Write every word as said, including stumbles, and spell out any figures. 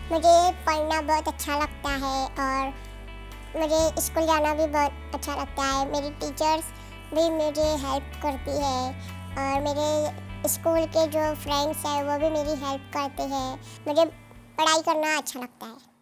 मुझे पढ़ना बहुत अच्छा लगता है और मुझे स्कूल जाना भी बहुत अच्छा लगता है। मेरी टीचर्स भी मुझे हेल्प करती है और मेरे स्कूल के जो फ्रेंड्स हैं वो भी मेरी हेल्प करते हैं। मुझे पढ़ाई करना अच्छा लगता है।